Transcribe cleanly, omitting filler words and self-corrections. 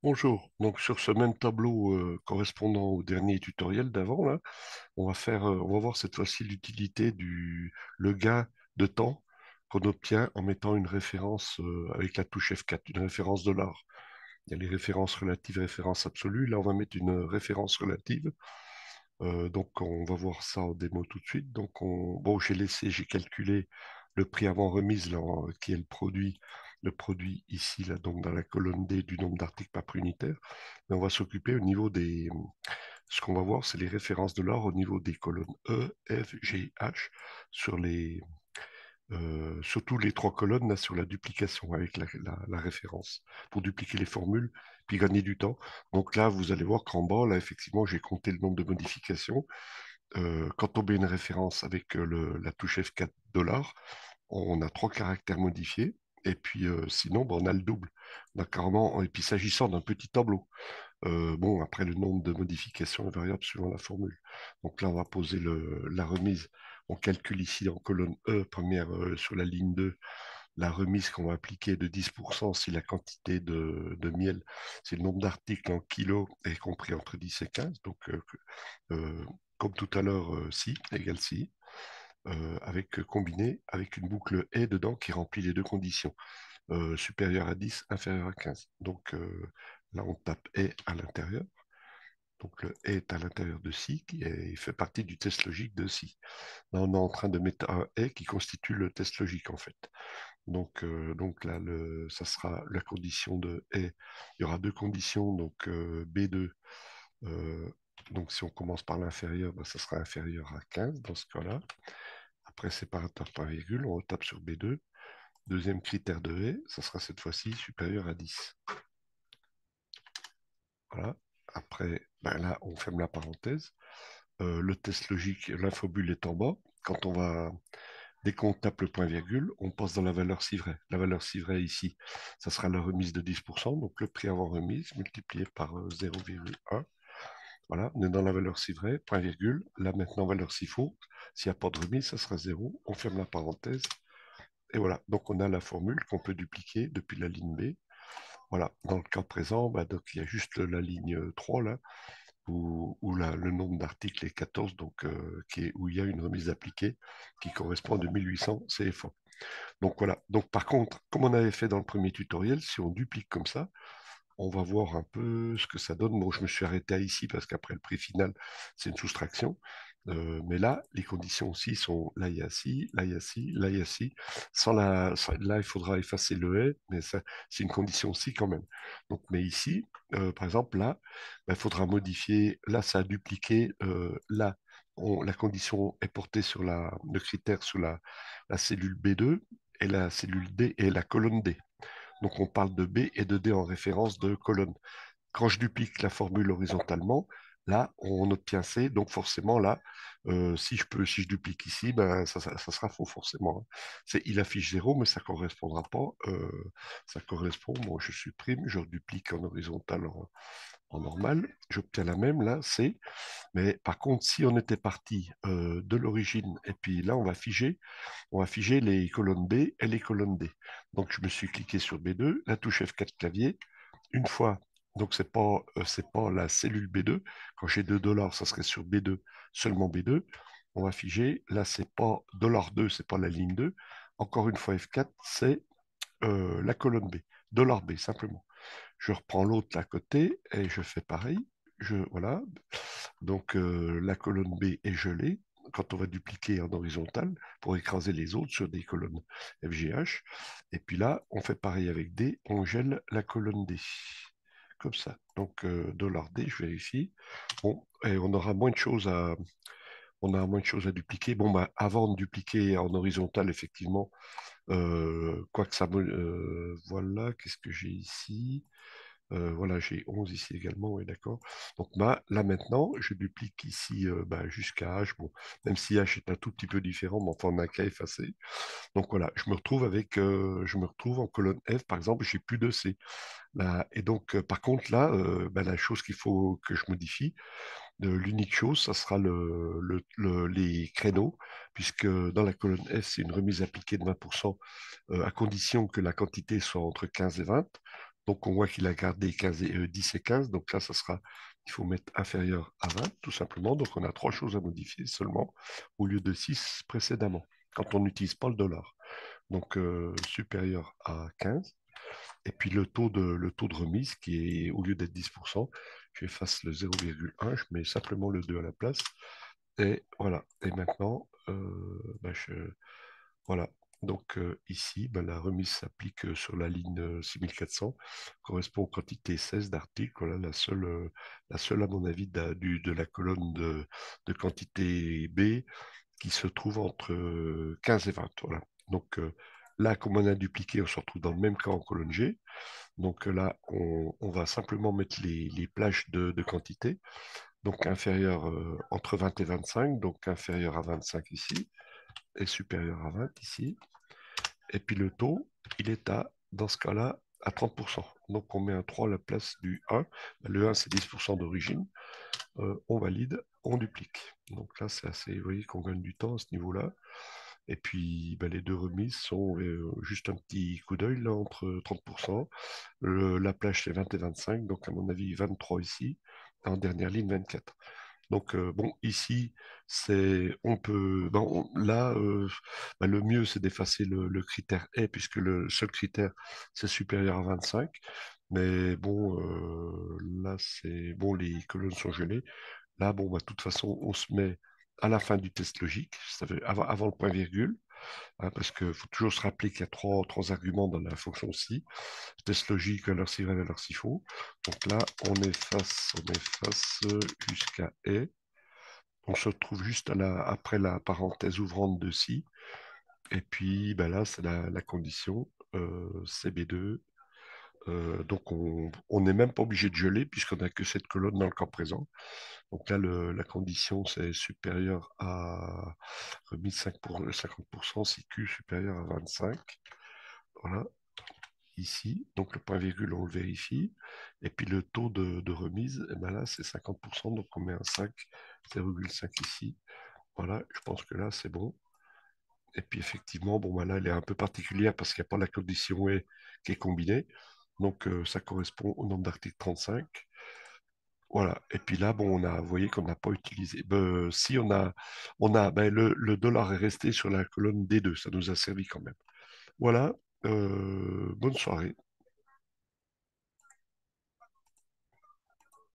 Bonjour, donc sur ce même tableau correspondant au dernier tutoriel d'avant, là, on va voir cette fois-ci l'utilité le gain de temps qu'on obtient en mettant une référence avec la touche F4, une référence dollar. Il y a les références relatives, références absolues. Là, on va mettre une référence relative. Donc, on va voir ça en démo tout de suite. Bon, j'ai calculé le prix avant remise, là, qui est le produit ici, là, donc dans la colonne D du nombre d'articles par prix unitaire. Mais on va s'occuper au niveau ce qu'on va voir, c'est les références de l'or au niveau des colonnes E, F, G, H, sur surtout les trois colonnes là, sur la duplication avec la référence pour dupliquer les formules puis gagner du temps. Donc là, vous allez voir qu'en bas, là, effectivement, j'ai compté le nombre de modifications. Quand on met une référence avec la touche F4 dollars, on a trois caractères modifiés. Et puis sinon, ben, on a le double. On a carrément, et puis s'agissant d'un petit tableau. Bon, après, le nombre de modifications est variable suivant la formule. Donc là, on va poser la remise. On calcule ici en colonne E, première sur la ligne 2, la remise qu'on va appliquer de 10% si la quantité de miel, c'est le nombre d'articles en kilos est compris entre 10 et 15. Donc, euh, comme tout à l'heure, si, égale si, avec combiné avec une boucle et dedans qui remplit les deux conditions, supérieur à 10, inférieur à 15. Donc, là, on tape et à l'intérieur. Donc le est à l'intérieur de si, il fait partie du test logique de si. Là, on est en train de mettre un est qui constitue le test logique en fait. Donc là, ça sera la condition de est. Il y aura deux conditions, donc B2. euh, donc si on commence par l'inférieur, ben, ça sera inférieur à 15 dans ce cas-là. Après séparateur par virgule, on retape sur B2. Deuxième critère de est, ça sera cette fois-ci supérieur à 10. Voilà. Après, ben là, on ferme la parenthèse. Le test logique, l'infobule est en bas. Quand on va, dès qu'on tape le point virgule, on passe dans la valeur civraie. La valeur civraie ici, ça sera la remise de 10%, donc le prix avant remise multiplié par 0,1. Voilà, on est dans la valeur civraie, point virgule. Là maintenant, valeur CIFO, s'il n'y a pas de remise, ça sera 0. On ferme la parenthèse. Et voilà, donc on a la formule qu'on peut dupliquer depuis la ligne B. Voilà, dans le cas présent, bah, donc, il y a juste la ligne 3 là, où le nombre d'articles est 14, donc, où il y a une remise appliquée qui correspond à 2800 CFA. Donc voilà. Donc par contre, comme on avait fait dans le premier tutoriel, si on duplique comme ça, on va voir un peu ce que ça donne. Bon, je me suis arrêté à ici parce qu'après le prix final, c'est une soustraction. Mais là, les conditions aussi sont là, il y a ci, là, il y a ci, là, il y a ci. Là, il faudra effacer le et, mais ça, c'est une condition aussi quand même. Donc, mais ici, par exemple, là, ben, il faudra modifier. Là, ça a dupliqué. Là, la condition est portée sur le critère sur la cellule B2 et la cellule D et la colonne D. Donc on parle de B et de D en référence de colonne. Quand je duplique la formule horizontalement, là, on obtient C. Donc forcément, là, si je duplique ici, ben, ça sera faux forcément, hein. Il affiche 0, mais ça ne correspondra pas. Ça correspond, bon, je supprime, je duplique en horizontal en normal, j'obtiens la même, là, C. Mais par contre, si on était parti de l'origine, et puis là, on va figer les colonnes B et les colonnes D. Donc, je me suis cliqué sur B2, la touche F4 clavier. Une fois, donc c'est pas la cellule B2. Quand j'ai 2 dollars, ça serait sur B2, seulement B2. On va figer. Là, c'est pas $2, c'est pas la ligne 2. Encore une fois, F4, c'est la colonne B. Dollar B, simplement. Je reprends l'autre à côté et je fais pareil. Voilà. Donc la colonne B est gelée quand on va dupliquer en horizontal pour écraser les autres sur des colonnes FGH. Et puis là, on fait pareil avec D, on gèle la colonne D. Comme ça. Donc $D, je vérifie. Bon, et on aura moins de choses à dupliquer. Bon, bah, avant de dupliquer en horizontal, effectivement, quoi que ça voilà, qu'est-ce que j'ai ici? Voilà, j'ai 11 ici également, oui, d'accord. Donc là maintenant, je duplique ici bah, jusqu'à H. Bon, même si H est un tout petit peu différent, mais enfin, on n'a qu'à effacer. Donc voilà, je me retrouve en colonne F, par exemple, j'ai plus de C. Là, et donc, par contre, là, bah, la chose qu'il faut que je modifie, l'unique chose, ça sera les créneaux, puisque dans la colonne F, c'est une remise appliquée de 20%, à condition que la quantité soit entre 15 et 20. Donc, on voit qu'il a gardé 15 10 et 15. Donc là, ça sera, il faut mettre inférieur à 20, tout simplement. Donc, on a trois choses à modifier seulement, au lieu de 6 précédemment, quand on n'utilise pas le dollar. Donc, supérieur à 15. Et puis, le taux de remise, qui est, au lieu d'être 10%, j'efface le 0,1, je mets simplement le 2 à la place. Et voilà. Et maintenant, voilà. Donc ici, ben, la remise s'applique sur la ligne 6400, correspond aux quantités 16 d'articles. Voilà la seule, à mon avis, de la colonne de quantité B qui se trouve entre 15 et 20. Voilà. Donc là, comme on a dupliqué, on se retrouve dans le même cas en colonne G. Donc là, on va simplement mettre les plages de quantité. Donc inférieur entre 20 et 25, donc inférieur à 25 ici, et supérieur à 20 ici. Et puis le taux, il est dans ce cas-là, à 30%. Donc on met un 3 à la place du 1. Le 1, c'est 10% d'origine. On valide, on duplique. Donc là, c'est assez, vous voyez qu'on gagne du temps à ce niveau-là. Et puis ben, les deux remises sont juste un petit coup d'œil là entre 30%. La plage, c'est 20 et 25. Donc à mon avis, 23 ici. En dernière ligne, 24. Donc, bon, ici, on peut, là, le mieux, c'est d'effacer le critère est, puisque le seul critère, c'est supérieur à 25. Mais bon, là, c'est, bon, les colonnes sont gelées. Là, bon, de toute façon, on se met à la fin du test logique, ça fait avant le point virgule, hein, parce qu'il faut toujours se rappeler qu'il y a trois arguments dans la fonction si. Test logique, valeur si vrai, valeur si faux. Donc là, on efface jusqu'à et. On se retrouve juste après la parenthèse ouvrante de si. Et puis ben là, c'est la condition CB2. Donc on n'est même pas obligé de geler puisqu'on n'a que cette colonne dans le camp présent. Donc là, la condition, c'est supérieur à remise 50%, si Q supérieur à 25. Voilà, ici. Donc le point virgule, on le vérifie. Et puis le taux de remise, eh ben là, c'est 50%. Donc on met un 5, 0,5 ici. Voilà, je pense que là, c'est bon. Et puis effectivement, bon, là, elle est un peu particulière parce qu'il n'y a pas la condition et qui est combinée. Donc ça correspond au nombre d'articles 35. Voilà. Et puis là, bon, vous voyez qu'on n'a pas utilisé. Si ben, le dollar est resté sur la colonne D2, ça nous a servi quand même. Voilà. Bonne soirée.